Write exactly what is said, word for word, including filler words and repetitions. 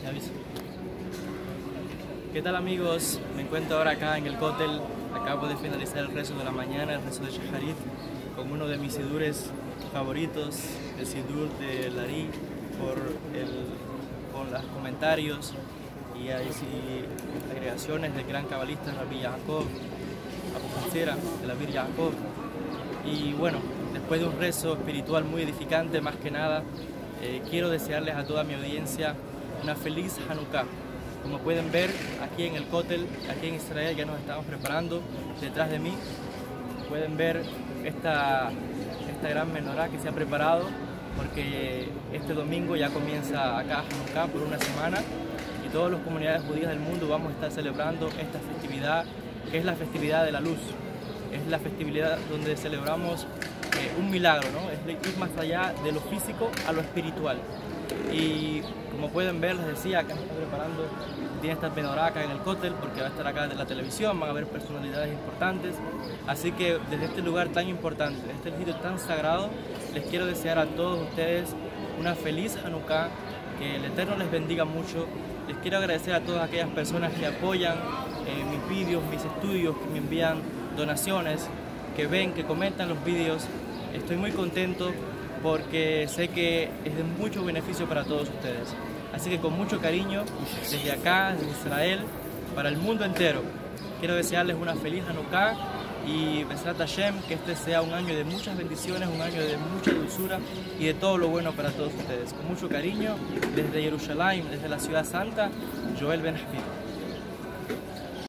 Me aviso. ¿Qué tal, amigos? Me encuentro ahora acá en el cótel. Acabo de finalizar el rezo de la mañana, el rezo de Shaharit, con uno de mis sidures favoritos, el sidur de Lari, por, el, por los comentarios y, y agregaciones del gran cabalista Rabbi Yaakov, Abu Hatzera, de la Vir Yaakov. Y bueno, después de un rezo espiritual muy edificante, más que nada, eh, quiero desearles a toda mi audiencia una feliz Hanukkah. Como pueden ver, aquí en el cótel, aquí en Israel, ya nos estamos preparando. Detrás de mí pueden ver esta, esta gran menorá que se ha preparado, porque este domingo ya comienza acá Hanukkah por una semana y todas las comunidades judías del mundo vamos a estar celebrando esta festividad, que es la festividad de la luz. Es la festividad donde celebramos eh, un milagro, ¿no? Es ir más allá de lo físico a lo espiritual. Y como pueden ver, les decía, acá me está preparando, tiene esta menorá acá en el cótel, porque va a estar acá en la televisión, van a ver personalidades importantes. Así que desde este lugar tan importante, desde este sitio tan sagrado, les quiero desear a todos ustedes una feliz Hanukkah, que el Eterno les bendiga mucho. Les quiero agradecer a todas aquellas personas que apoyan eh, mis vídeos, mis estudios, que me envían donaciones, que ven, que comentan los vídeos. Estoy muy contento porque sé que es de mucho beneficio para todos ustedes. Así que con mucho cariño, desde acá, desde Israel, para el mundo entero, quiero desearles una feliz Hanukkah y Besrat Hashem, que este sea un año de muchas bendiciones, un año de mucha dulzura y de todo lo bueno para todos ustedes. Con mucho cariño, desde Jerusalén, desde la ciudad santa, Joel Ben Hafid.